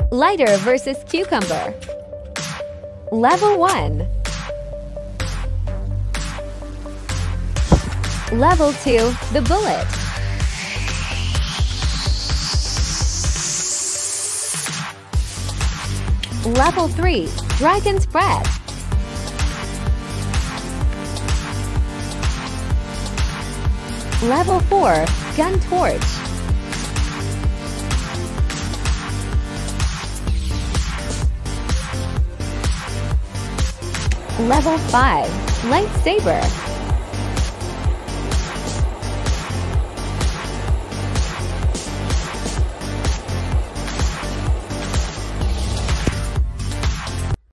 Lighter versus cucumber. Level 1. Level 2, the bullet. Level 3, dragon's breath. Level 4, gun torch. Level 5, lightsaber.